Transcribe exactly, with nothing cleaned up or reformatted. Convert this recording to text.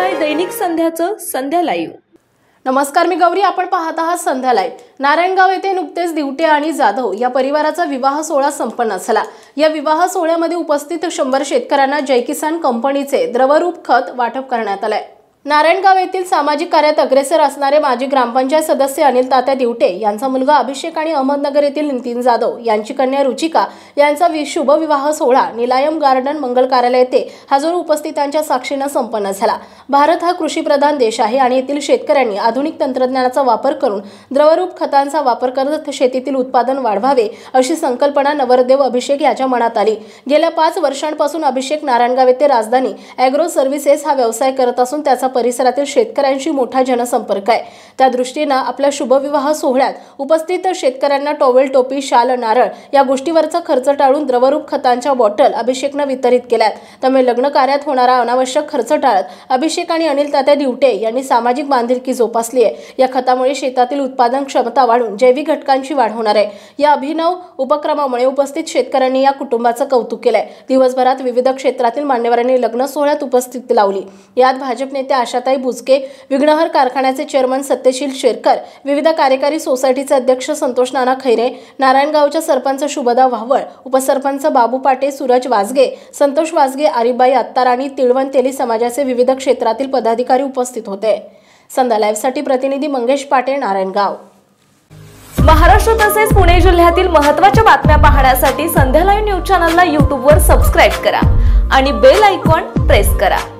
ऐकताय दैनिक संध्याचं संध्या लाईव्ह। नमस्कार, मी गौरी। आपण पाहत आहात संध्या लाईव्ह। नारायणगाव येथे नुकतेच दिवटे आणि जाधव या परिवाराचा विवाह सोहळा संपन्न झाला। या विवाह सोहळ्यामध्ये उपस्थित शंभर शेतकऱ्यांना जय किसान कंपनीचे द्रवरूप खत वाटप करण्यात आले। नारायणगाव येथील सामाजिक कार्यात अग्रेसर असणारे माजी ग्रामपंचायत सदस्य अनिल तात्या दिवटे यांचा मुलगा अभिषेक आणि अहमदनगर येथील नितीन जाधव यांची कन्या रुचिका यांचा शुभ विवाह सोहळा निलायम गार्डन मंगल कार्यालय येथे हजारो उपस्थितांच्या साक्षीने संपन्न झाला। भारत हा कृषीप्रधान देश आहे आणि येथील शेतकऱ्यांनी आधुनिक तंत्रज्ञानाचा वापर करून द्रवरूप खतांचा वापर करत शेतीतील उत्पादन वाढवावे अशी संकल्पना नवरदेव अभिषेक याच्या मनात आली। गेल्या पाच वर्षांपासून अभिषेक नारायणगाव येथे राजधानी ॲग्रो सर्व्हिसेस हा व्यवसाय करत असून त्याचा परिसरातील शेतकऱ्यांशी मोठा जनसंपर्क आहे। त्या दृष्टीने आपल्या शुभविवाह सोहळ्यात उपस्थित शेतकऱ्यांना टॉवेल, टोपी, शाल, नारळ या गोष्टीवरचा खर्च टाळून द्रवरूप खतांच्या बॉटल अभिषेकने वितरित केल्यात। त्यामुळे लग्न कार्यात होणारा अनावश्यक खर्च टाळत अभिषेक आणि अनिल तात्या दिवटे यांनी सामाजिक बांधिलकी जोपासली आहे। या खतामुळे शेतातील उत्पादन क्षमता वाढून जैविक घटकांची वाढ होणार आहे। या अभिनव उपक्रमामुळे उपस्थित शेतकऱ्यांनी या कुटुंबाचं कौतुक केलंय। दिवसभरात विविध क्षेत्रातील मान्यवरांनी लग्न सोहळ्यात उपस्थिती लावली। यात भाजप नेते आशाताई बुचके, विघ्नहर कारखान्याचे चेअरमन सत्यशील शेरकर, विविध कार्यकारी सोसायटीचे अध्यक्ष संतोष नाना खैरे, नारायणगावच्या सरपंच शुभदा वाहवळ, उपसरपंच बाबू पाटे, सूरज वाजगे, संतोष वाजगे, आरिबाई अत्तार आणि तिळवण तेली समाजाचे विविध क्षेत्रातील पदाधिकारी उपस्थित होते। संध्या लाईव्हसाठी प्रतिनिधी मंगेश पाटे, नारायणगाव। महाराष्ट्र तसेच पुणे जिल्ह्यातील महत्त्वाच्या बातम्या पाहण्यासाठी संध्या लाईव्ह न्यूज चॅनलला यूट्यूबवर सबस्क्राइब करा आणि बेल आयकॉन प्रेस करा।